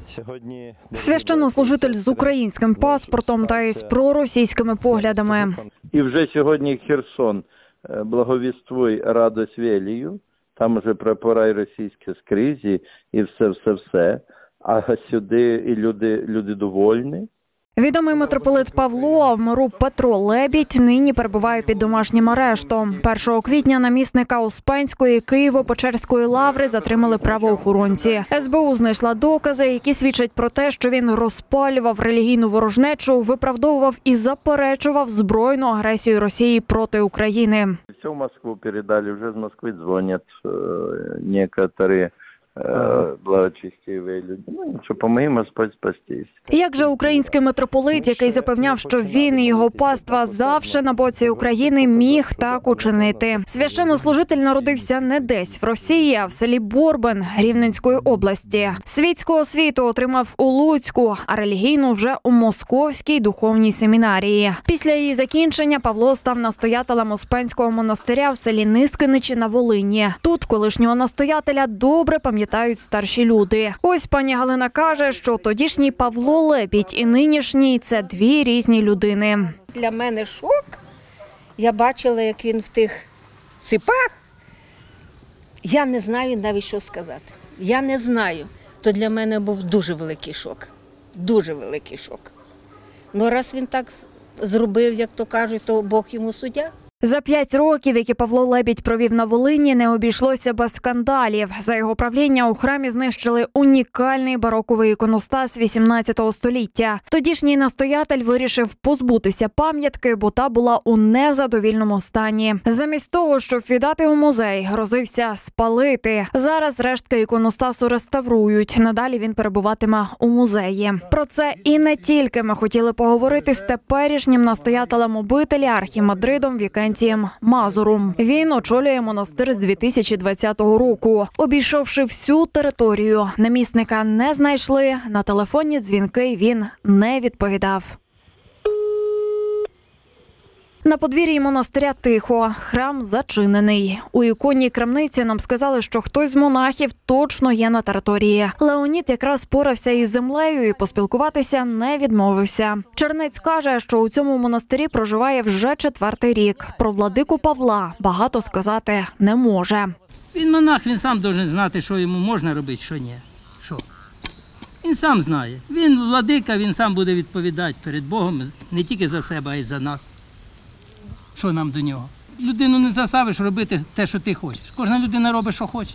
Священнослужитель з українським паспортом та із проросійськими поглядами. І вже сьогодні Херсон благовіствуй радость велію, там вже прапора російські скрізь і все. А сюди і люди довольні. Відомий митрополит Павло, а в миру Петро Лебідь нині перебуває під домашнім арештом. 1 квітня намісника Успенської Києво-Печерської лаври затримали правоохоронці. СБУ знайшла докази, які свідчать про те, що він розпалював релігійну ворожнечу, виправдовував і заперечував збройну агресію Росії проти України. Все в Москву передали, вже з Москви дзвонять некоторі благочестиві люди. Ну, що помогимо спастись. Як же український митрополит, який запевняв, що він і його паства завжди на боці України, міг так учинити? Священнослужитель народився не десь в Росії, а в селі Борбин Рівненської області. Світську освіту отримав у Луцьку, а релігійну вже у Московській духовній семінарії. Після її закінчення Павло став настоятелем Успенського монастиря в селі Нискиничі на Волині. Тут колишнього настоятеля добре пам'ятають старші люди. Ось пані Галина каже, що тодішній Павло Лебідь і нинішній – це дві різні людини. Для мене шок. Я бачила, як він в тих ципах. Я не знаю навіть, що сказати. Я не знаю. То для мене був дуже великий шок. Дуже великий шок. Ну, раз він так зробив, як то кажуть, то Бог йому суддя. За 5 років, які Павло Лебідь провів на Волині, не обійшлося без скандалів. За його правління у храмі знищили унікальний бароковий іконостас 18 століття. Тодішній настоятель вирішив позбутися пам'ятки, бо та була у незадовільному стані. Замість того, щоб віддати у музей, грозився спалити. Зараз рештки іконостасу реставрують. Надалі він перебуватиме у музеї. Про це і не тільки ми хотіли поговорити з теперішнім настоятелем обителі архімандритом Вікентієм Мазуром. Він очолює монастир з 2020 року. Обійшовши всю територію, намісника не знайшли, на телефонні дзвінки він не відповідав. На подвір'ї монастиря тихо, храм зачинений. У іконній крамниці нам сказали, що хтось з монахів точно є на території. Леонід якраз порався із землею і поспілкуватися не відмовився. Чернець каже, що у цьому монастирі проживає вже 4-й рік. Про владику Павла багато сказати не може. Він монах, він сам має знати, що йому можна робити, що ні. Що? Він сам знає. Він владика, він сам буде відповідати перед Богом не тільки за себе, а й за нас. Що нам до нього? Людину не заставиш робити те, що ти хочеш. Кожна людина робить, що хоче.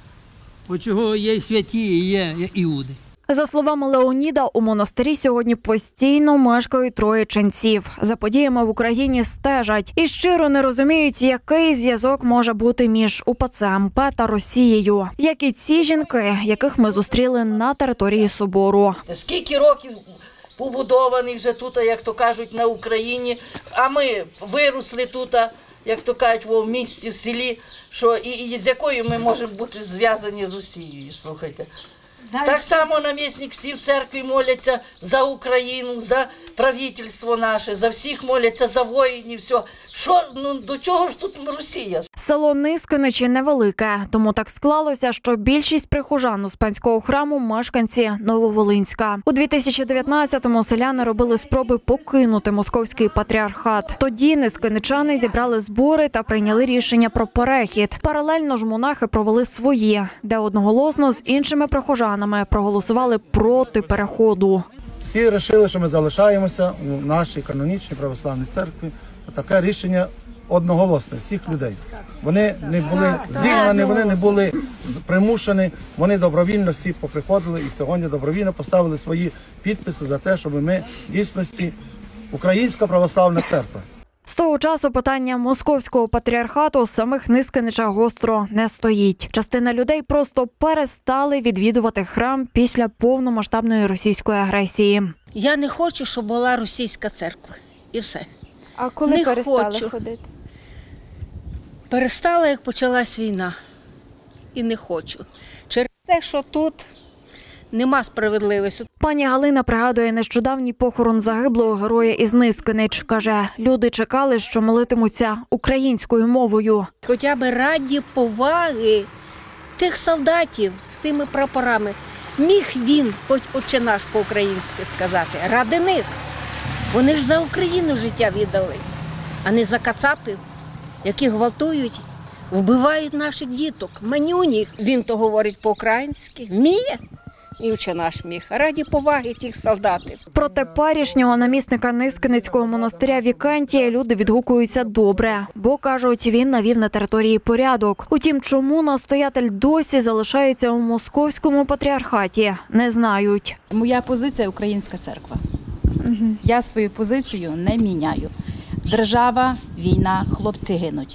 От чого є і святі, і є іуди. За словами Леоніда, у монастирі сьогодні постійно мешкають 3 ченців. За подіями в Україні стежать і щиро не розуміють, який зв'язок може бути між УПЦ МП та Росією. Як і ці жінки, яких ми зустріли на території собору. Скільки років побудований вже тут, як то кажуть, на Україні, а ми виросли тут, як то кажуть, в місті, в селі, що і з якою ми можемо бути зв'язані з Росією, слухайте. Так само намісник всі в церкві моляться за Україну, за правительство наше, за всіх моляться, за воїнів, все. Що, до чого ж тут Росія? Село Нискиничі невелике, тому так склалося, що більшість прихожан Успенського храму – мешканці Нововолинська. У 2019-му селяни робили спроби покинути московський патріархат. Тоді нискиничани зібрали збори та прийняли рішення про перехід. Паралельно ж монахи провели свої, де одноголосно з іншими прихожанами проголосували проти переходу. Всі вирішили, що ми залишаємося у нашій канонічній православній церкві. Таке рішення одноголосне всіх людей. Вони не були зігнані, вони не були примушені, вони добровільно всі поприходили і сьогодні добровільно поставили свої підписи за те, щоб ми в дійсності Українська православна церква. З того часу питання московського патріархату з самих Нискиничах гостро не стоїть. Частина людей просто перестали відвідувати храм після повномасштабної російської агресії. Я не хочу, щоб була російська церква. І все. А коли не перестали хочу ходити? Перестала, як почалась війна. І не хочу. Через те, що тут нема справедливості. Пані Галина пригадує нещодавній похорон загиблого героя із Нискинич. Каже, люди чекали, що молитимуться українською мовою. Хоча б раді поваги тих солдатів з тими прапорами. міг він, хоч «Отче наш» по-українськи сказати, ради них. Вони ж за Україну життя віддали, а не за кацапів, які гвалтують, вбивають наших діток, манюніх. Він то говорить по-українськи, вміє. І «Отче наш» міг, раді поваги тих солдатів. Проти парішнього намісника Нискиницького монастиря Вікантія люди відгукуються добре, бо, кажуть, він навів на території порядок. Утім, чому настоятель досі залишається у московському патріархаті, не знають. Моя позиція – Українська церква. Я свою позицію не міняю. Держава, війна, хлопці гинуть.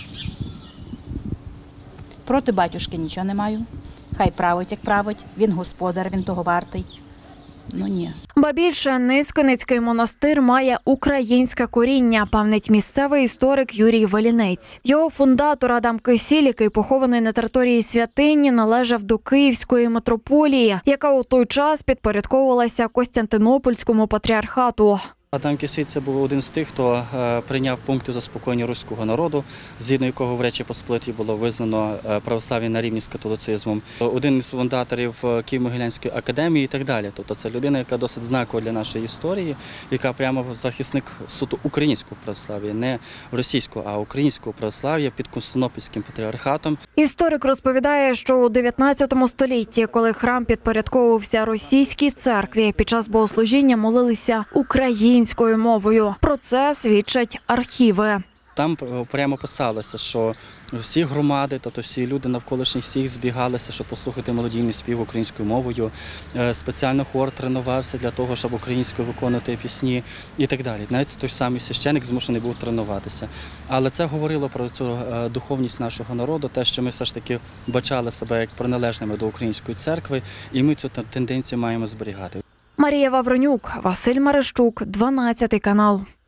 Проти батюшки нічого не маю. Хай править, як править. Він господар, він того вартий. Ну ні. Ба більше, Нискиницький монастир має українське коріння, певнить місцевий історик Юрій Велінець. Його фундатор Адам Кисіль, який похований на території святині, належав до Київської митрополії, яка у той час підпорядковувалася Костянтинопольському патріархату. Адам Кисіль – це був один з тих, хто прийняв пункти заспокоєння руського народу, згідно якого в Речі Посполитій було визнано православ'я на рівні з католицизмом. Один із фундаторів Києво-Могилянської академії і так далі. Тобто це людина, яка досить знакова для нашої історії, яка прямо захисник суто українського православ'я, не російського, а українського православ'я під Константинопольським патріархатом. Історик розповідає, що у 19 столітті, коли храм підпорядковувався російській церкві, під час богослужіння молилися українською мовою. Про це свідчать архіви. Там прямо писалося, що всі громади, тобто всі люди навколишні всіх збігалися, щоб послухати мелодійний спів українською мовою. Спеціально хор тренувався для того, щоб українською виконувати пісні і так далі. Навіть той самий священик змушений був тренуватися. Але це говорило про цю духовність нашого народу, те, що ми все ж таки бачали себе як приналежними до української церкви, і ми цю тенденцію маємо зберігати. Марія Вавронюк, Василь Марищук, 12 канал.